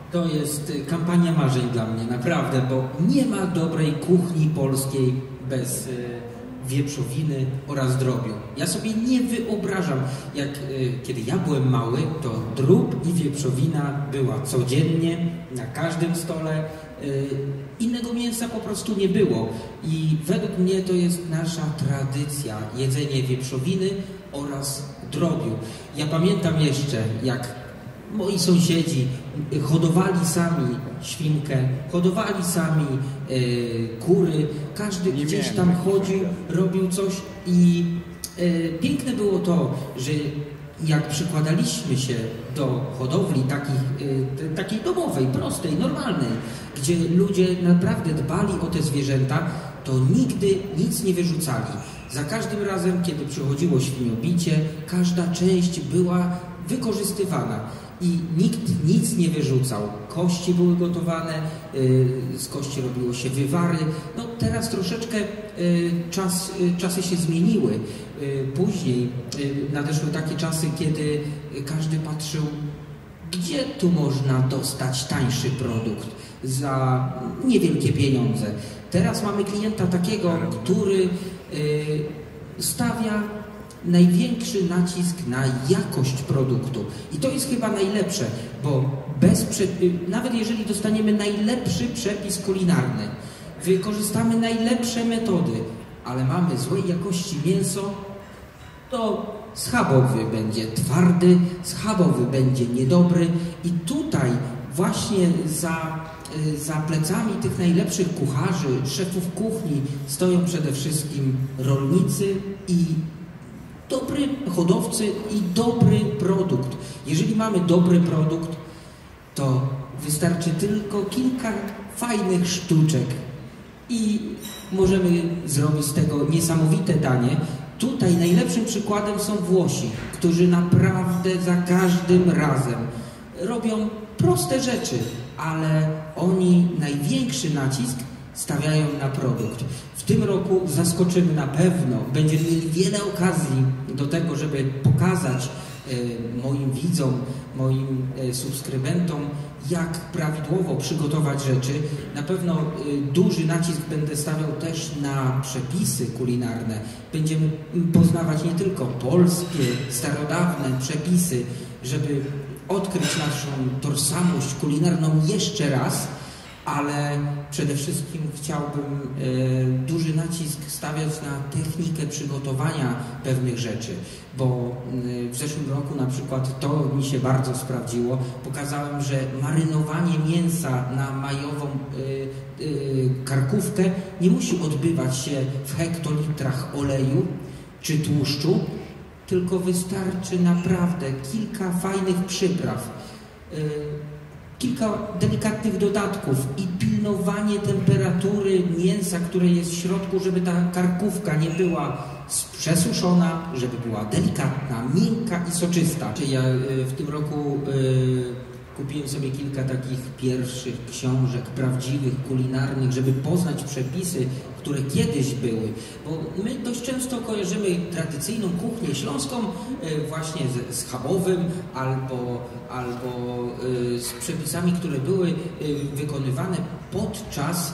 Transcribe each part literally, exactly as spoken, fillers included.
To jest kampania marzeń dla mnie, naprawdę, bo nie ma dobrej kuchni polskiej bez wieprzowiny oraz drobiu. Ja sobie nie wyobrażam, jak kiedy ja byłem mały, to drób i wieprzowina była codziennie, na każdym stole. Innego mięsa po prostu nie było i według mnie to jest nasza tradycja, jedzenie wieprzowiny oraz drobiu. Ja pamiętam jeszcze, jak moi sąsiedzi hodowali sami świnkę, hodowali sami e, kury, każdy nie gdzieś tam chodził, robił coś i e, piękne było to, że jak przykładaliśmy się do hodowli takich, e, takiej domowej, prostej, normalnej, gdzie ludzie naprawdę dbali o te zwierzęta, to nigdy nic nie wyrzucali. Za każdym razem, kiedy przychodziło świniobicie, każda część była wykorzystywana i nikt nic nie wyrzucał. Kości były gotowane, z kości robiło się wywary. No teraz troszeczkę czas, czasy się zmieniły. Później nadeszły takie czasy, kiedy każdy patrzył, gdzie tu można dostać tańszy produkt za niewielkie pieniądze. Teraz mamy klienta takiego, który stawia największy nacisk na jakość produktu. I to jest chyba najlepsze, bo bez nawet jeżeli dostaniemy najlepszy przepis kulinarny, wykorzystamy najlepsze metody, ale mamy złej jakości mięso, to schabowy będzie twardy, schabowy będzie niedobry i tutaj właśnie za, za plecami tych najlepszych kucharzy, szefów kuchni stoją przede wszystkim rolnicy i dobry hodowcy i dobry produkt. Jeżeli mamy dobry produkt, to wystarczy tylko kilka fajnych sztuczek i możemy zrobić z tego niesamowite danie. Tutaj najlepszym przykładem są Włosi, którzy naprawdę za każdym razem robią proste rzeczy, ale oni największy nacisk stawiają na produkt. W tym roku zaskoczymy na pewno. Będziemy mieli wiele okazji do tego, żeby pokazać e, moim widzom, moim e, subskrybentom, jak prawidłowo przygotować rzeczy. Na pewno e, duży nacisk będę stawiał też na przepisy kulinarne. Będziemy poznawać nie tylko polskie, starodawne przepisy, żeby odkryć naszą tożsamość kulinarną jeszcze raz, ale przede wszystkim chciałbym e, duży nacisk stawiać na technikę przygotowania pewnych rzeczy, bo e, w zeszłym roku na przykład to mi się bardzo sprawdziło. Pokazałem, że marynowanie mięsa na majową e, e, karkówkę nie musi odbywać się w hektolitrach oleju czy tłuszczu, tylko wystarczy naprawdę kilka fajnych przypraw, e, kilka delikatnych dodatków i pilnowanie temperatury mięsa, które jest w środku, żeby ta karkówka nie była przesuszona, żeby była delikatna, miękka i soczysta. Ja w tym roku kupiłem sobie kilka takich pierwszych książek prawdziwych, kulinarnych, żeby poznać przepisy, które kiedyś były. Bo my dość często kojarzymy tradycyjną kuchnię śląską właśnie z schabowym albo, albo z przepisami, które były wykonywane podczas,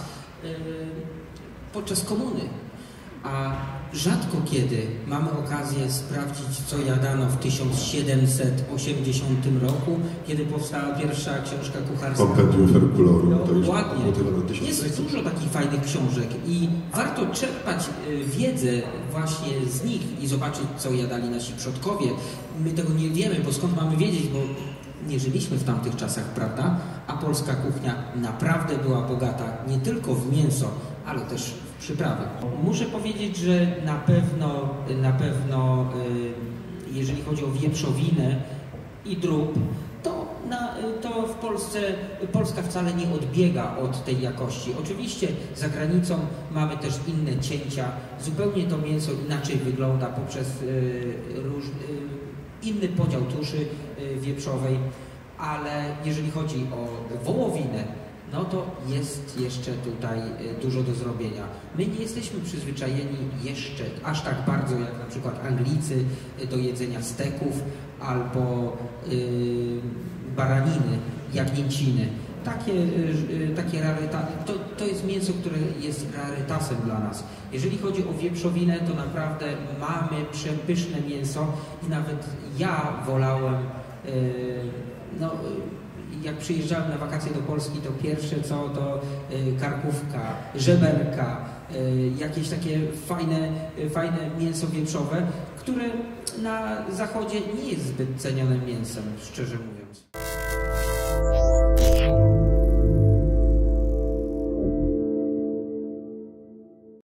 podczas komuny. A rzadko kiedy mamy okazję sprawdzić, co jadano w tysiąc siedemset osiemdziesiątym roku, kiedy powstała pierwsza książka kucharska. Kompendium Herkulorum. No, to już ładnie. Jest dużo takich fajnych książek i warto czerpać wiedzę właśnie z nich i zobaczyć, co jadali nasi przodkowie. My tego nie wiemy, bo skąd mamy wiedzieć, bo nie żyliśmy w tamtych czasach, prawda? A polska kuchnia naprawdę była bogata nie tylko w mięso, ale też w przyprawy. Muszę powiedzieć, że na pewno, na pewno jeżeli chodzi o wieprzowinę i drób, to, na, to w Polsce Polska wcale nie odbiega od tej jakości. Oczywiście za granicą mamy też inne cięcia, zupełnie to mięso inaczej wygląda poprzez róż, inny podział tuszy wieprzowej, ale jeżeli chodzi o wołowinę, no to jest jeszcze tutaj dużo do zrobienia. My nie jesteśmy przyzwyczajeni jeszcze aż tak bardzo jak na przykład Anglicy do jedzenia steków albo yy, baraniny. jagnięciny. Takie, takie raryta, to, to jest mięso, które jest rarytasem dla nas. Jeżeli chodzi o wieprzowinę, to naprawdę mamy przepyszne mięso i nawet ja wolałem, yy, no, jak przyjeżdżałem na wakacje do Polski, to pierwsze co to yy, karkówka, żeberka, yy, jakieś takie fajne, yy, fajne mięso wieprzowe, które na zachodzie nie jest zbyt cenionym mięsem, szczerze mówiąc.